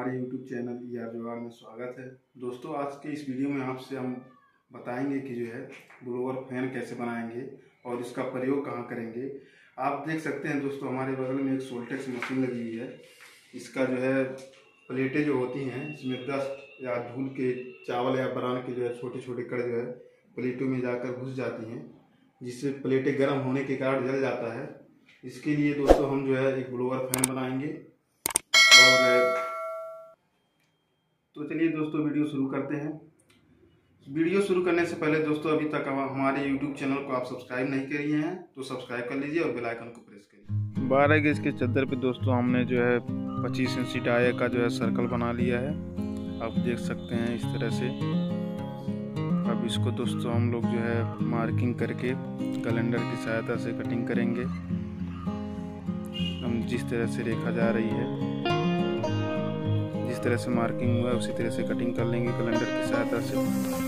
हमारे YouTube channel ER जुगाड़ में स्वागत है। दोस्तों, आज के इस वीडियो में आपसे हम बताएंगे कि जो है ब्लोअर फैन कैसे बनाएंगे और इसका प्रयोग कहाँ करेंगे। आप देख सकते हैं दोस्तों, हमारे बगल में एक सोल्टेक्स मशीन लगी हुई है। इसका जो है प्लेटें जो होती हैं, इसमें डस्ट या धूल के चावल या बरान के जो है छोटे छोटे कण जो है प्लेटों में जाकर घुस जाती हैं, जिससे प्लेटें गर्म होने के कारण जल जाता है। इसके लिए दोस्तों हम जो है एक ब्लोअर फैन बनाएंगे। और तो चलिए दोस्तों वीडियो शुरू करते हैं। वीडियो शुरू करने से पहले दोस्तों, अभी तक हमारे YouTube चैनल को आप सब्सक्राइब नहीं किए हैं तो सब्सक्राइब कर लीजिए और बेल आइकन को प्रेस करिए। 12 गेज के चद्दर पे दोस्तों हमने जो है 25 इंची टायर का जो है सर्कल बना लिया है। आप देख सकते हैं इस तरह से। अब इसको दोस्तों हम लोग जो है मार्किंग करके कैलेंडर की सहायता से कटिंग करेंगे। हम जिस तरह से रेखा जा रही है, जिस तरह से मार्किंग हुआ है उसी तरह से कटिंग कर लेंगे कैलेंडर की सहायता से।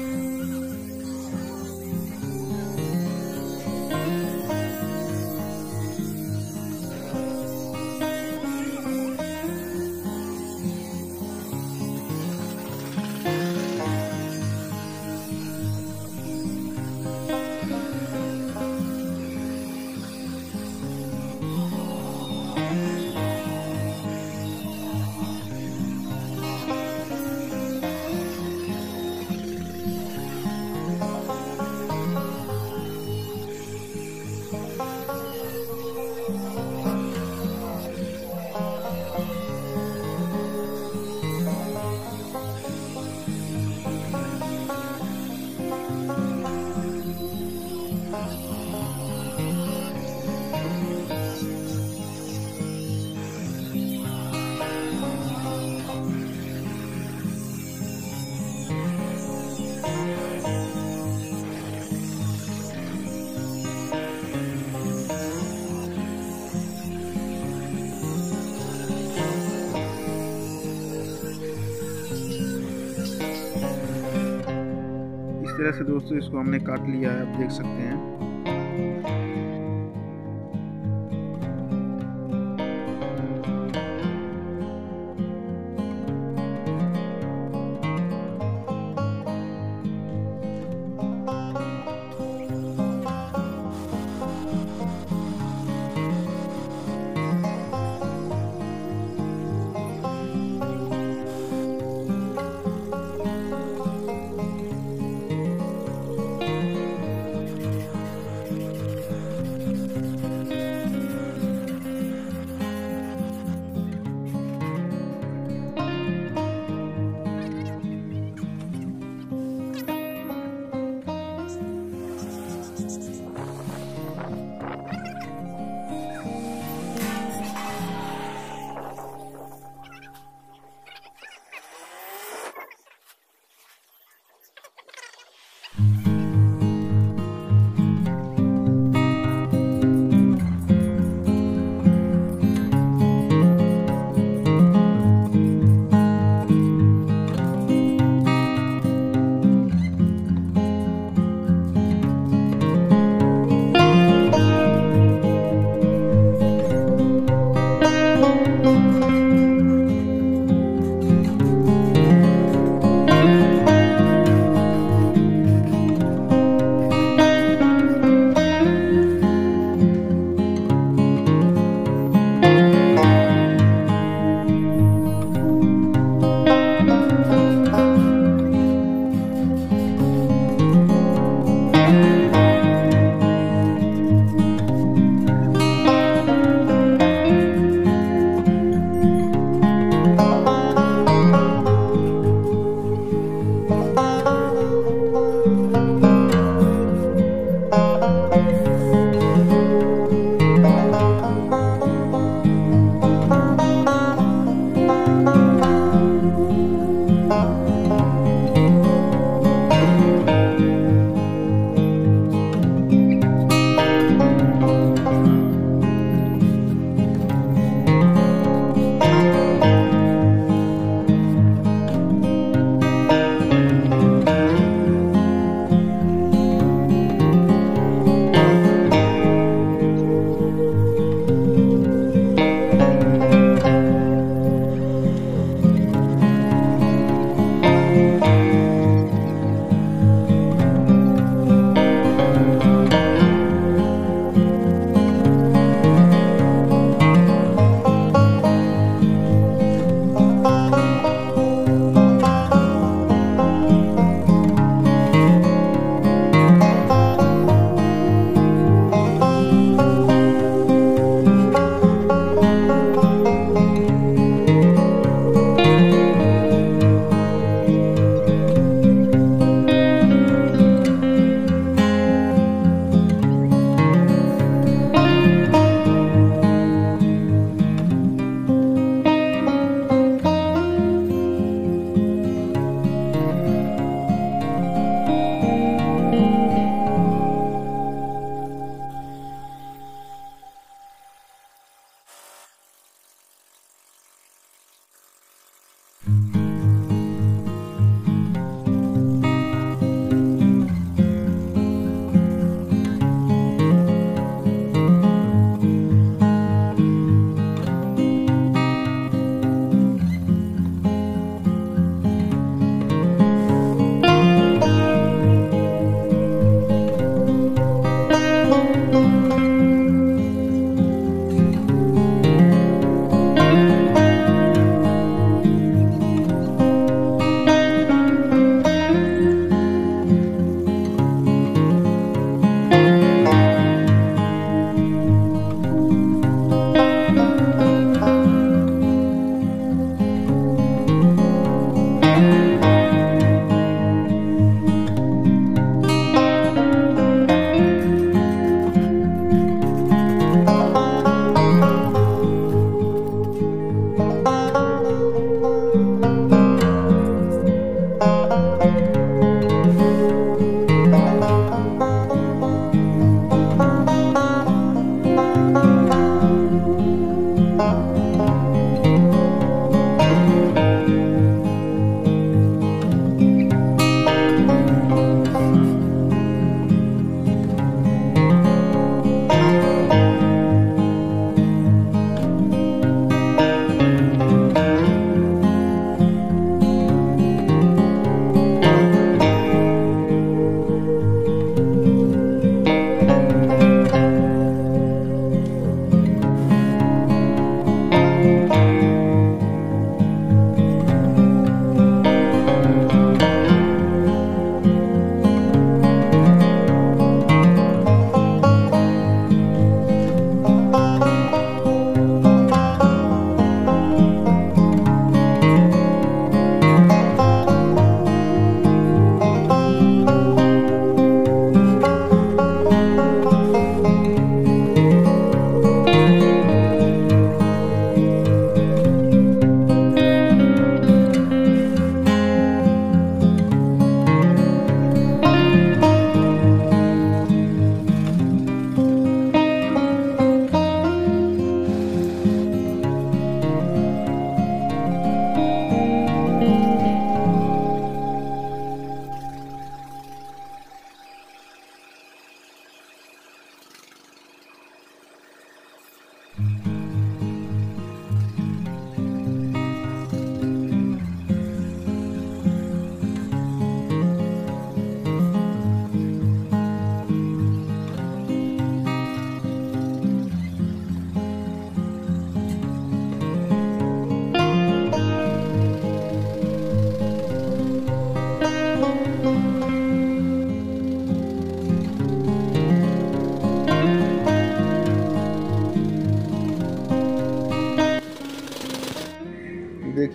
इस तरह से दोस्तों इसको हमने काट लिया है, आप देख सकते हैं।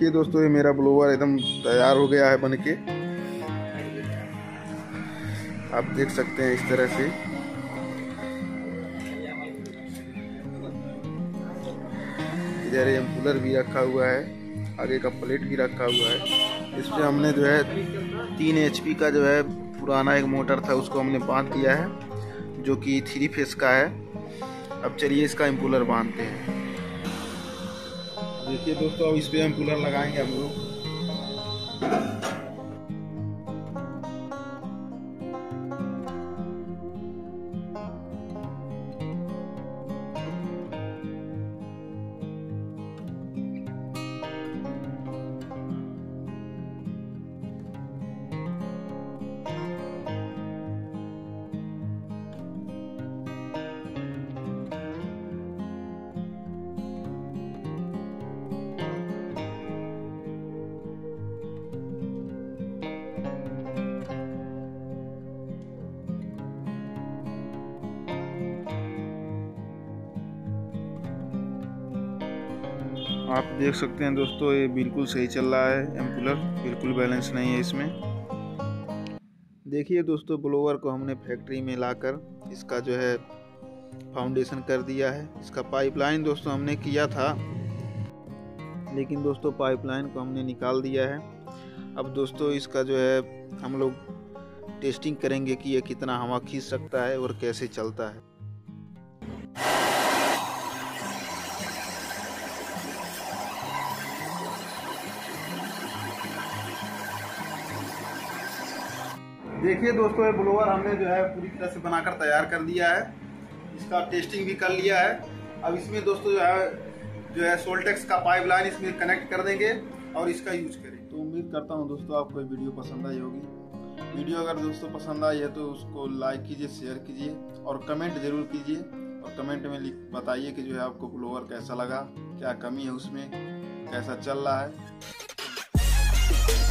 देखिए दोस्तों, ये मेरा ब्लोवर एकदम तैयार हो गया है बनके। आप देख सकते हैं इस तरह से। इधर एम्पूलर भी रखा हुआ है, आगे का प्लेट भी रखा हुआ है। इस पे हमने जो है 3 HP का जो है पुराना एक मोटर था, उसको हमने बांध दिया है, जो कि 3 फेस का है। अब चलिए इसका एम्पूलर बांधते हैं। देखिए दोस्तों, अब इस पे एम्पूलर लगाएंगे हम लोग। आप देख सकते हैं दोस्तों, ये बिल्कुल सही चल रहा है। एम्पूलर बिल्कुल बैलेंस नहीं है इसमें। देखिए दोस्तों, ब्लोवर को हमने फैक्ट्री में लाकर इसका जो है फाउंडेशन कर दिया है। इसका पाइपलाइन दोस्तों हमने किया था, लेकिन दोस्तों पाइपलाइन को हमने निकाल दिया है। अब दोस्तों इसका जो है हम लोग टेस्टिंग करेंगे कि ये कितना हवा खींच सकता है और कैसे चलता है। देखिए दोस्तों, ये ब्लोवर हमने जो है पूरी तरह से बनाकर तैयार कर दिया है। इसका टेस्टिंग भी कर लिया है। अब इसमें दोस्तों जो है सोल्टेक्स का पाइपलाइन इसमें कनेक्ट कर देंगे और इसका यूज करेंगे। तो उम्मीद करता हूँ दोस्तों आपको वीडियो पसंद आई होगी। वीडियो अगर दोस्तों पसंद आई है तो उसको लाइक कीजिए, शेयर कीजिए और कमेंट जरूर कीजिए। और कमेंट में बताइए कि जो है आपको ब्लोवर कैसा लगा, क्या कमी है उसमें, कैसा चल रहा है।